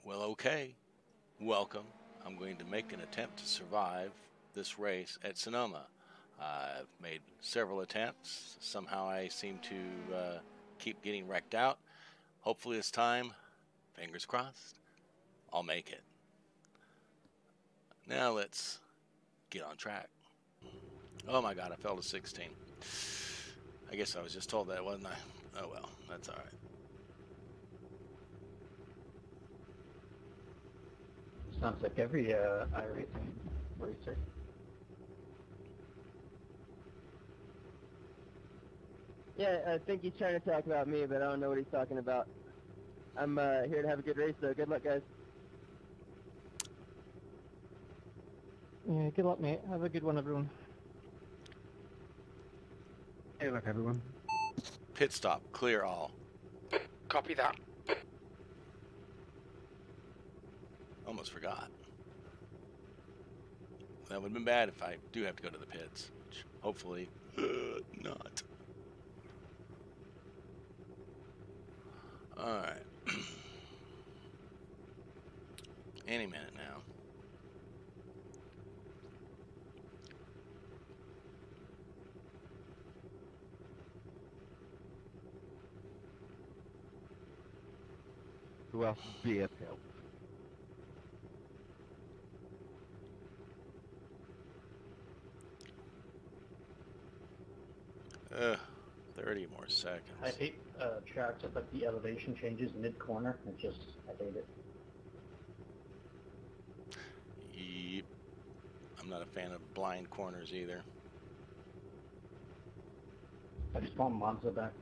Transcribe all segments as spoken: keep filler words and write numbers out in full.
Well, okay. Welcome. I'm going to make an attempt to survive this race at Sonoma. I've made several attempts. Somehow I seem to uh, keep getting wrecked out. Hopefully this time, fingers crossed, I'll make it. Now let's get on track. Oh my god, I fell to sixteen. I guess I was just told that, wasn't I? Oh well, that's alright. Sounds like every uh, iRacing racer. Yeah, I think he's trying to talk about me, but I don't know what he's talking about. I'm uh, here to have a good race, though. Good luck, guys. Yeah, good luck, mate. Have a good one, everyone. Hey, luck, everyone. Pit stop, clear all. Copy that. Almost forgot. That would have been bad if I do have to go to the pits, which hopefully uh, not. Alright. Any minute now. Who else is B S help? Uh, thirty more seconds. I hate uh, tracks with like the elevation changes mid-corner. It just, I hate it. Yep. I'm not a fan of blind corners either. I just want Monza back.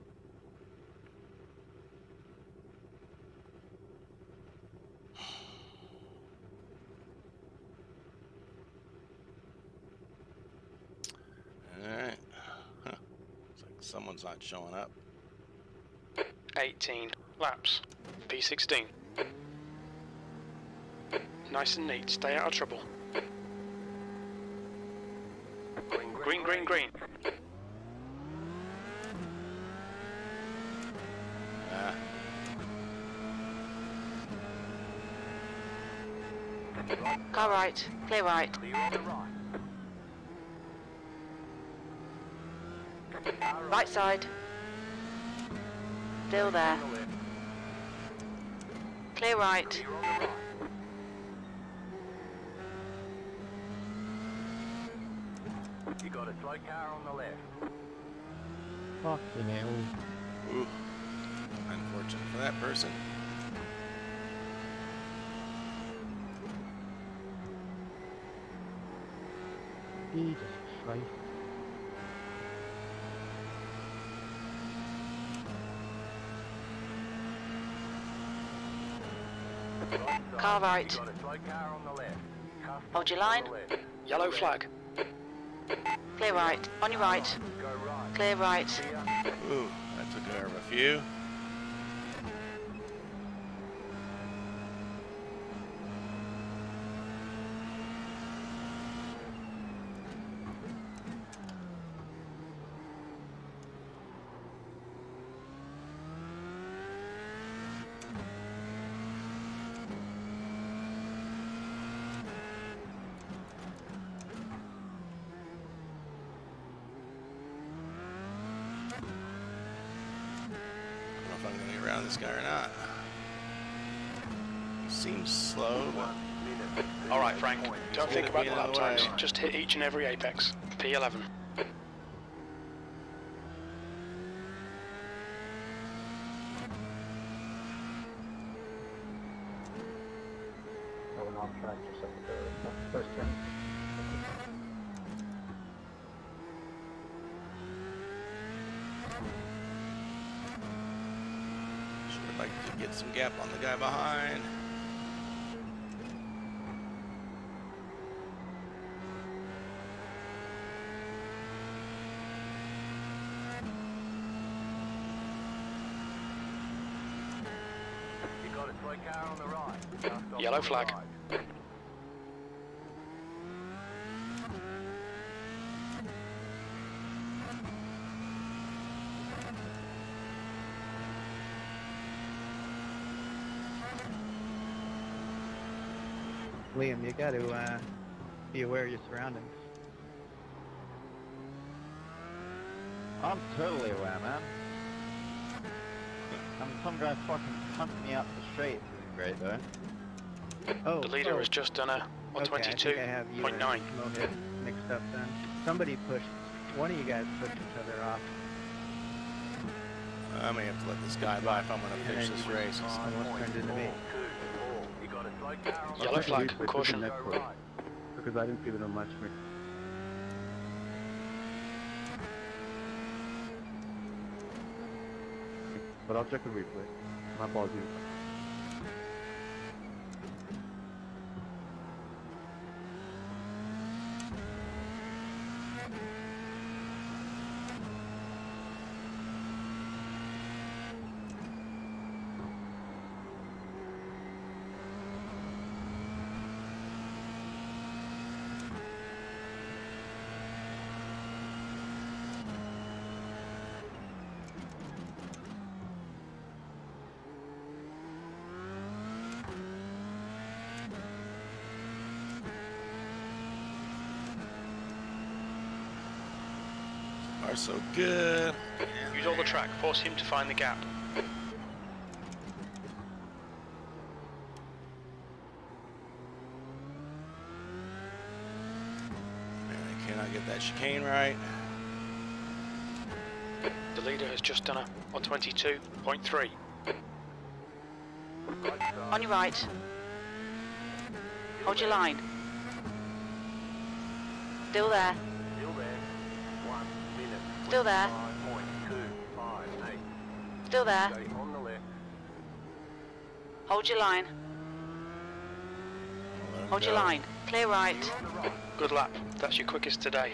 Alright. Huh. Looks like someone's not showing up. eighteen laps. P sixteen. Nice and neat. Stay out of trouble. Green, green, green. Ah. Car right. Clear right. Right side. Still there. Clear right. You got a slow car on the left. Fucking hell. Ooh. Unfortunate for that person. Jesus Christ. Car right. You got a slow car on the left. Car Hold your line. on the left. Yellow flag. Clear right. On your right. Go right. Clear right. Clear. Ooh, that took care of a few. If I'm gonna get around this guy or not. Seems slow, but Alright, Frank. Don't Get think it about the out lap of the times. way. Just hit each and every apex. P eleven. Going off track just like the, the first turn. sure would like to get some gap on the guy behind. You got a slow car on the right. Car stop Yellow on the flag. right. Liam, you got to uh, be aware of your surroundings. I'm totally aware, man. And some guy fucking pumped me up the street. Great though. Oh, The leader oh, has just done a okay, I twenty-two think I have you point nine. and Mohit mixed up then. Somebody pushed, one of you guys pushed each other off. I may have to let this guy by if I'm going to And finish then this you race. just almost turned into me. You got a slow car on the Yellow left. flag, caution. Go right. Because I didn't feel it on my screen. But I'll check the replay. My apologies. Are so good. Use all the track, force him to find the gap. Man, I cannot get that chicane right. The leader has just done a one twenty-two point three. On your right. Hold your line. Still there. Still there. One minute. Still there. five point two five eight. Still there. Stay on the left. Hold your line. I'll let him Hold your go. line. Clear right. You're on the right. Good lap. That's your quickest today.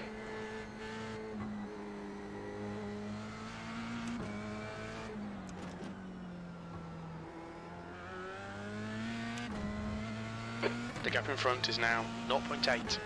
The gap in front is now zero point eight.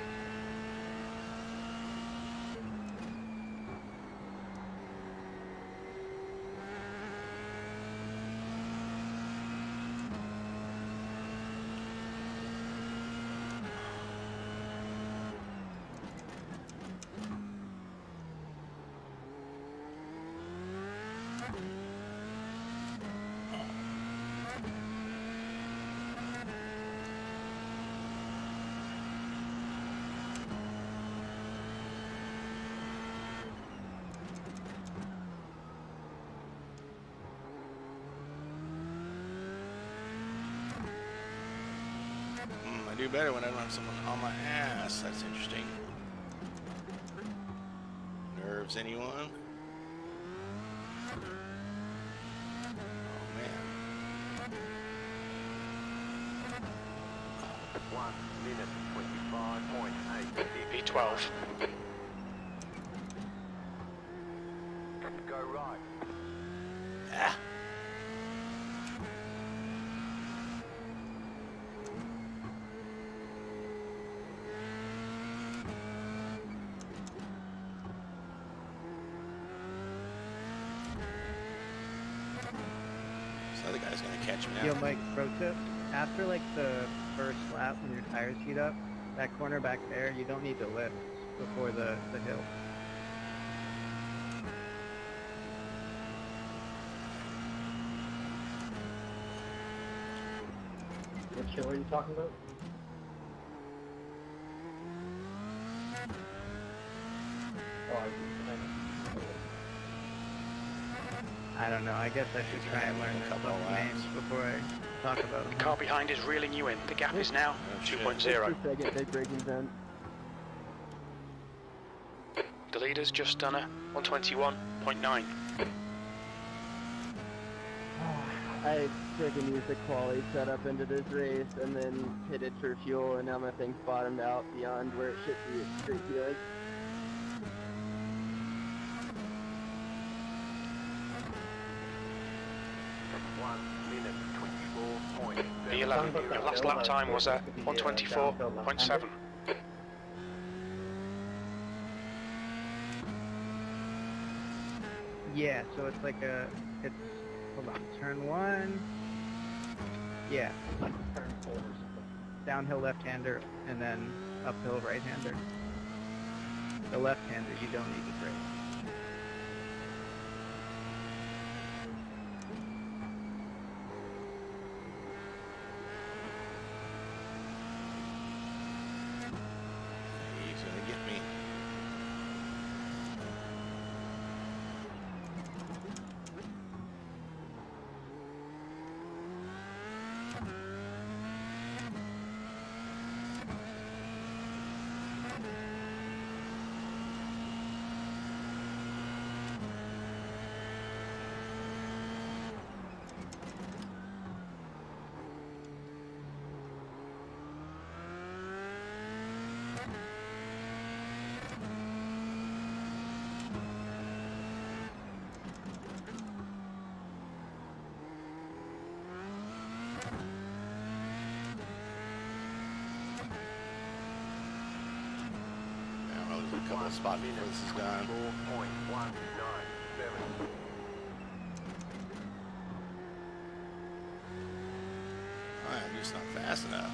Mm, I do better when I don't have someone on my ass. That's interesting. Nerves, anyone? Oh man. One minute. Twenty-five point eight. B twelve. Go right. Ah. This other guy's gonna catch me Yo, now. Mike, pro tip. After like the first lap when your tires heat up, that corner back there, you don't need to lift before the, the hill. What hill are you talking about? Oh, I, I don't know. I guess I should try and learn A their couple fucking laps. names before I talk about The them. car behind is reeling you in. The gap is now Oh, two shit. point zero. Two second big braking zone. The leader's just done a one twenty-one point nine. I freaking used the quality setup into this race and then hit it for fuel, and now my thing's bottomed out beyond where it should be at straight feeling. One minute. Twenty-four point B seven. eleven. Your last lap time was a one twenty-four point seven. Yeah, so it's like a, it's, hold on, turn one. Yeah, turn four or something. downhill left-hander and then uphill right-hander. The left-hander, you don't need to brake. He's gonna get me. A couple of spots before this is done. four point one nine seven. I'm just not fast enough.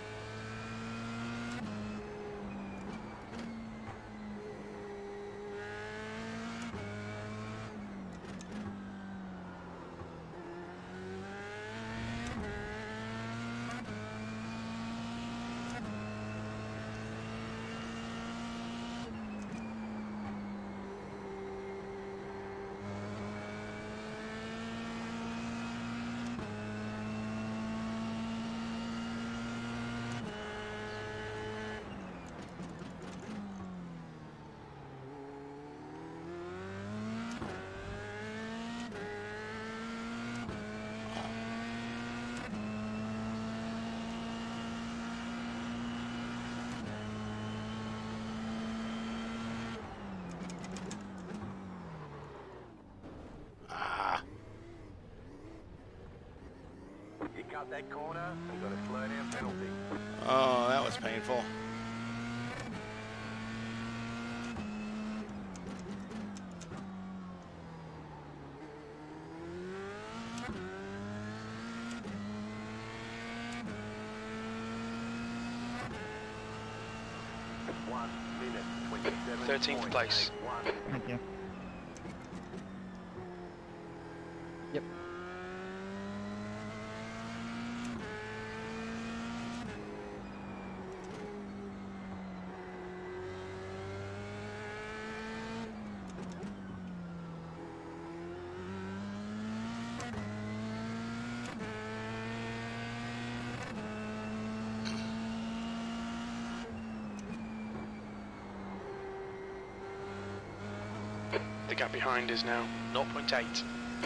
You cut that corner, you got a slow down penalty. Oh, that was painful. One minute, twenty-seven. thirteenth place. One. Thank you. Yep. The gap behind is now zero point eight.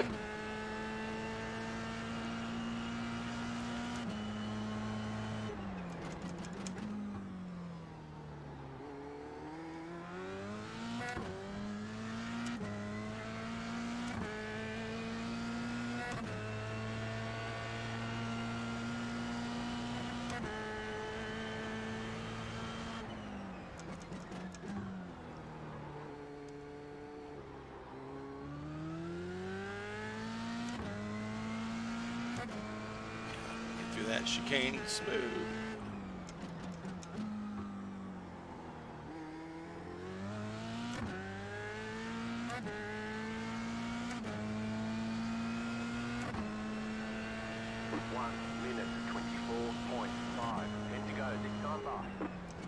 Get through that chicane smooth. One minute, twenty-four point five. Ten to go, next time by.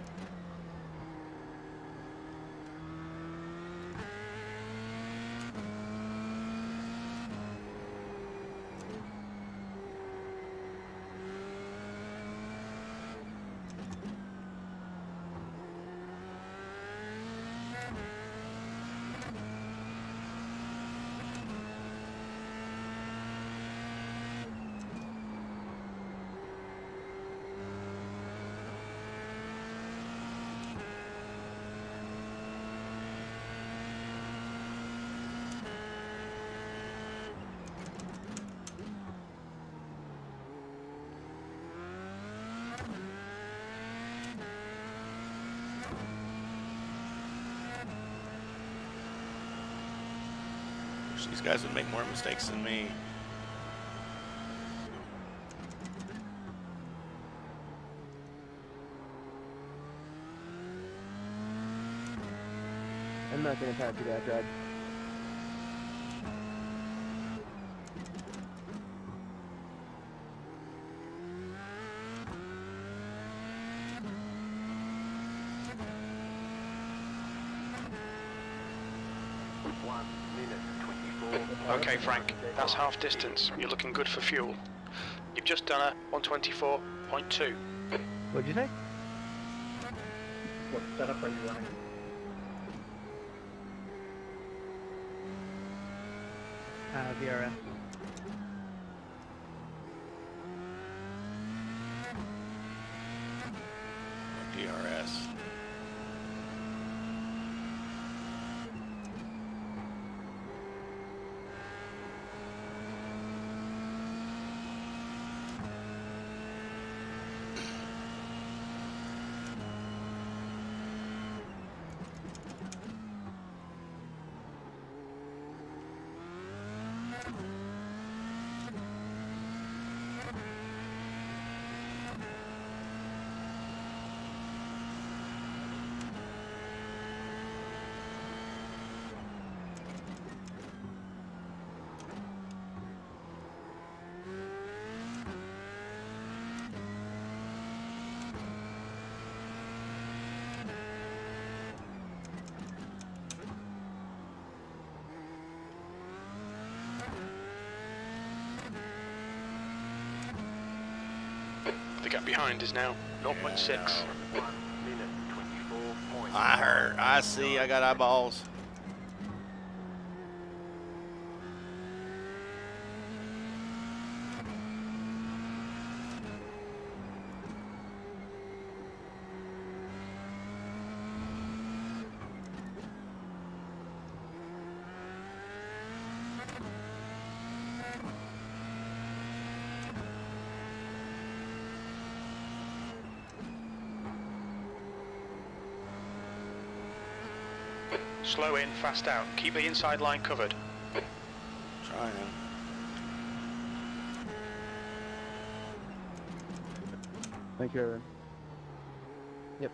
These guys would make more mistakes than me. not gonna pass you that, Brad. One minute, twenty-four. Okay, Frank, that's half distance. You're looking good for fuel. You've just done a one twenty-four point two. What'd you say? What setup are you running? Uh, B R S. D R S. The gap behind is now zero point six. One minute, twenty-four point I heard. I see. I got eyeballs. Slow in, fast out. Keep the inside line covered. Trying. Thank you, everyone. Yep.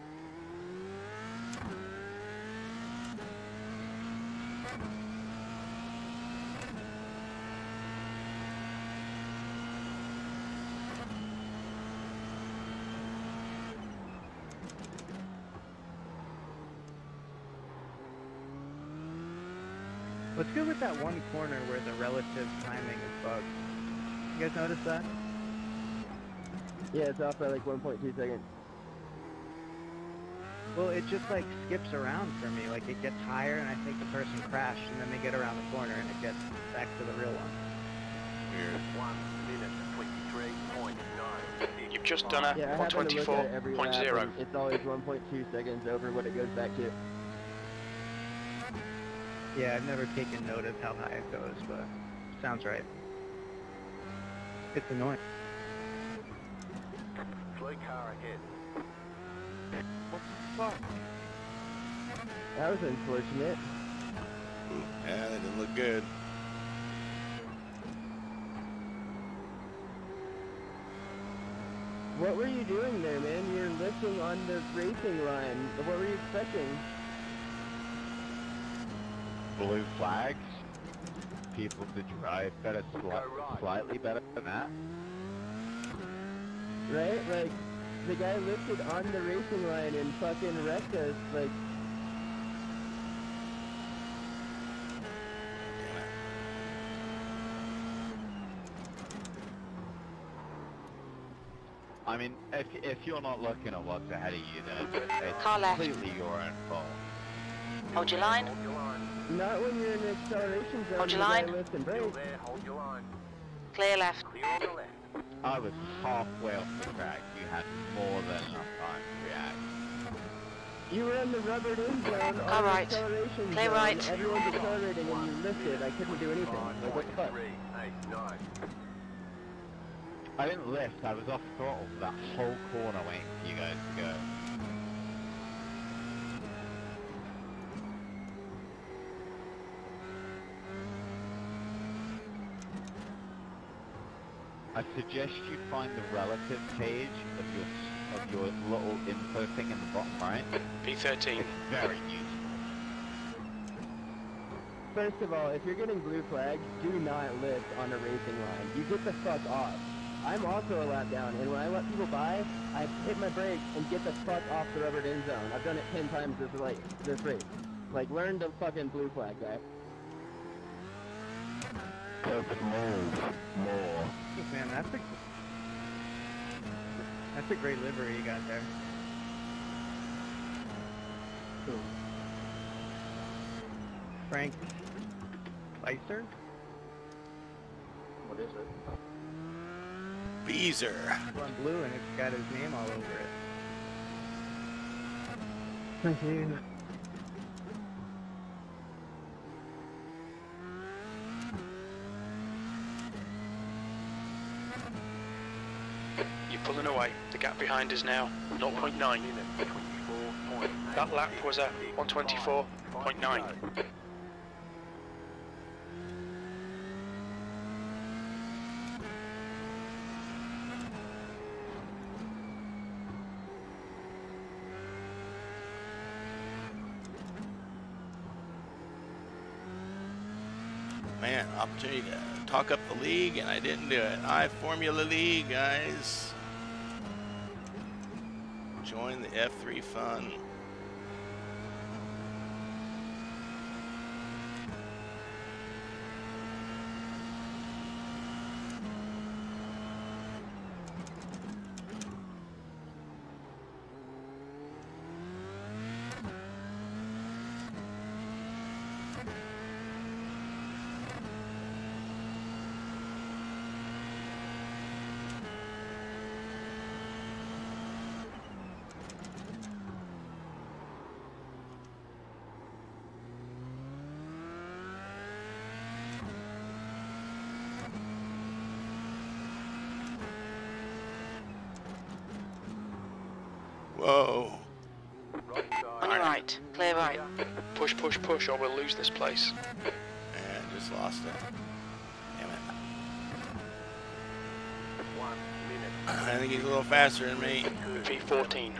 What's good with that one corner where the relative timing is bugged? You guys notice that? Yeah, it's off by like one point two seconds. Well, it just like skips around for me. Like it gets higher and I think the person crashed and then they get around the corner and it gets back to the real one. Weird. one minute, twenty-three point nine. You've just done a Yeah, I one happen to look twenty-four at it every point lap, zero. and it's always one point two seconds over what it goes back to. Yeah, I've never taken note of how high it goes, but sounds right. It's annoying. Fleet car ahead. What the fuck? That was unfortunate. Yeah, that didn't look good. What were you doing there, man? You're lifting on the racing line. What were you expecting? Blue flags. People to drive better, sli slightly better than that. Right? Like, the guy lifted on the racing line and fucking wrecked us. Like, I mean, if if you're not looking at what's ahead of you, then it's Car left. completely your own fault. Hold your line. Hold your line. not when you're in the acceleration zone. Hold your the guy line. lifts and Still brakes. there, hold your line. Clear left. Clear on the left. I was halfway off the track. You had more than enough time to react. You were in the rubbered in zone All on right. the acceleration Clear zone. right. Everyone's accelerating and you lifted. I couldn't do anything. Like, what the fuck? Three, eight, nine. I didn't lift. I was off throttle for that whole corner waiting for you guys to go. I suggest you find the relative page of your of your little info thing in the bottom right. P thirteen. It's very useful. First of all, if you're getting blue flags, do not lift on a racing line. You get the fuck off. I'm also a lap down, and when I let people by, I hit my brakes and get the fuck off the rubbered end zone. I've done it ten times this like this race. Like, learn the fucking blue flag, guy. Just move more. Man, that's a that's a great livery you got there. Cool. Frank Bieser? What is it? Bieser. It's on blue and it's got his name all over it. Thank you. You're pulling away. The gap behind is now zero point nine. That lap was at one twenty-four point nine. Man, opportunity to talk up the league, and I didn't do it. I Formula League, guys. Join the F three fun. Whoa. On your right. Clear right. Push, push, push, or we'll lose this place. And just lost it. Damn it. One minute. I think he's a little faster than me. V fourteen.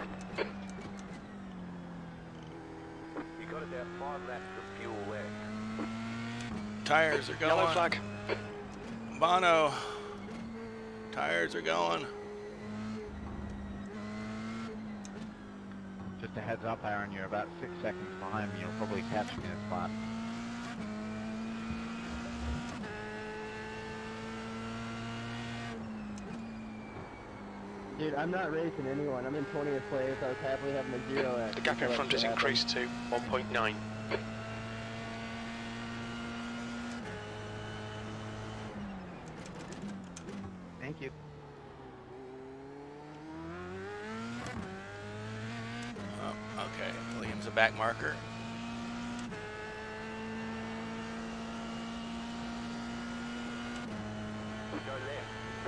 You got about five laps of fuel left. Tires are going. Yellow flag. Bono. Tires are going. Just a heads up, Aaron, you're about six seconds behind me. You'll probably catch me this lap. Dude, I'm not racing anyone. I'm in twentieth place. I was happily having a zero X. The gap in front has increased to one point nine. Thank you. Oh, okay. Williams a back marker. Go left.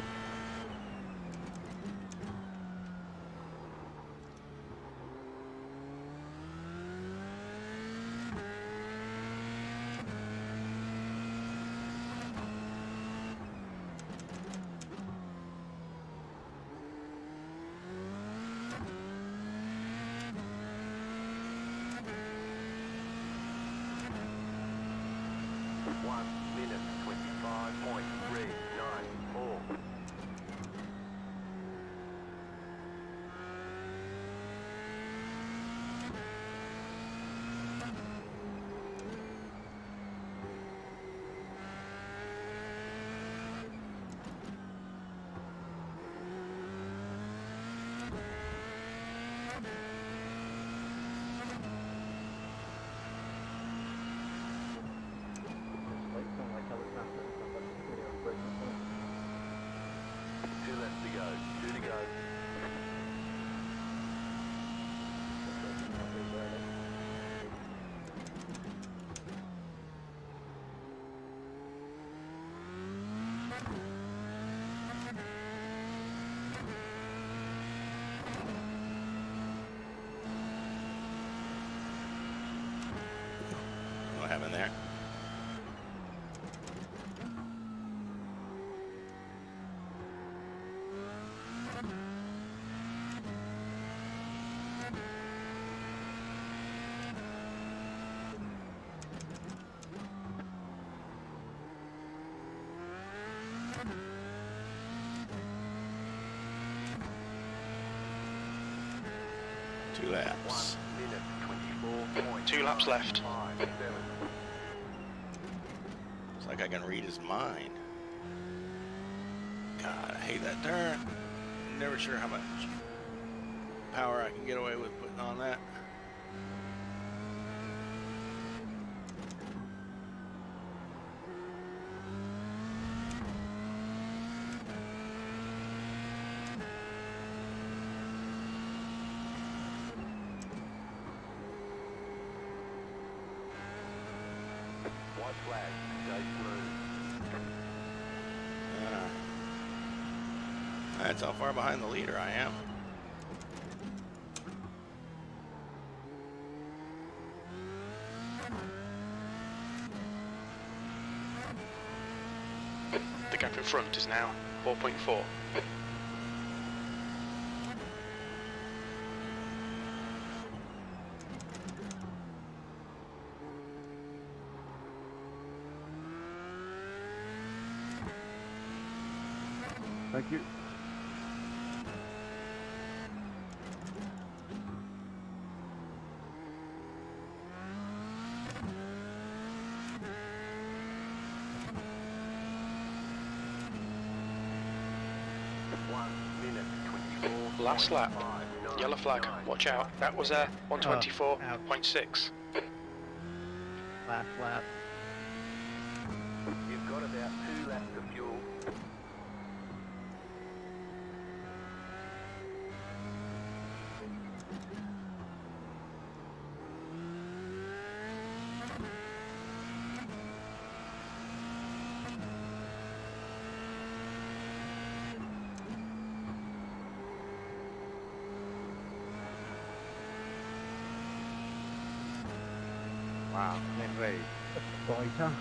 One minute, twenty-five point three nine four. Just like, kind of like how it's not somebody, you know, breaking point. Two laps. one minute, twenty-four point Two laps left. five seven. It's like I can read his mind. God, I hate that turn. Never sure how much power I can get away with putting on that. White flag, stay smooth. Uh, that's how far behind the leader I am. The gap in front is now four point four. Thank you. One minute, twenty-four. Last lap. Five, nine, Yellow flag. nine. Watch out. That was a one twenty-four point six. Last lap. You've got about two laps of fuel. Wow, clean race. Boyta.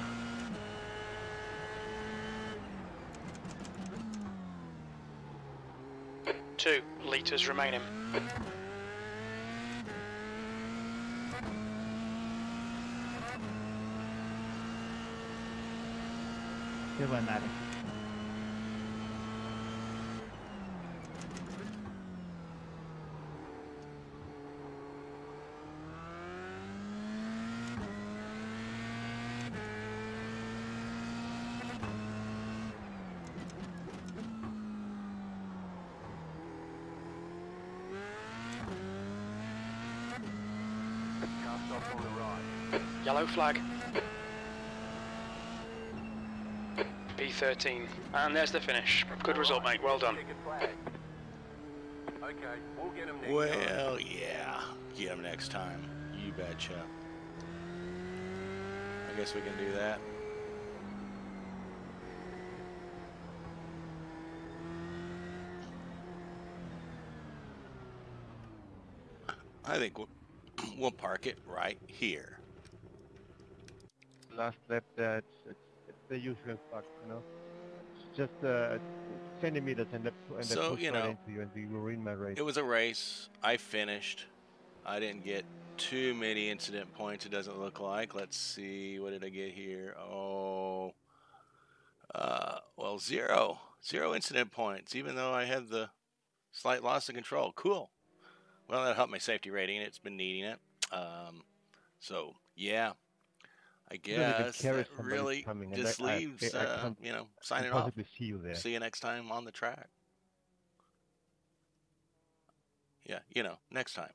Two litres remaining. Still won't matter. Cast off on the right. Yellow flag. B thirteen. And there's the finish. Good result, mate. Well done. Ticket flag. Okay, we'll get him next time. Well, yeah. Get him next time. You betcha. I guess we can do that. I think we'll, we'll park it right here. Last lap, that's it's, it's the usual fuck, you know. It's just uh, centimeters and the and So, they push you right know, into you and you ruin my race. It was a race. I finished. I didn't get too many incident points, it doesn't look like. Let's see. What did I get here? Oh, uh, well, zero. Zero incident points, even though I had the slight loss of control. Cool. Well, that helped my safety rating. It's been needing it. Um, so, yeah. I Don't even guess care if that somebody's really coming, and just I- I- leaves, I uh, can't- you know, I signing can off. possibly see you there. See you next time on the track. Yeah, you know, next time.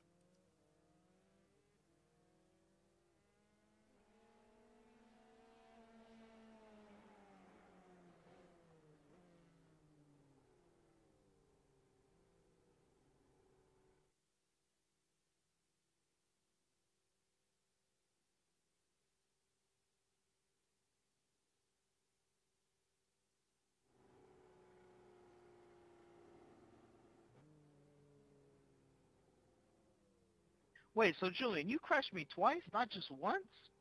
Wait, so Julian, you crashed me twice, not just once?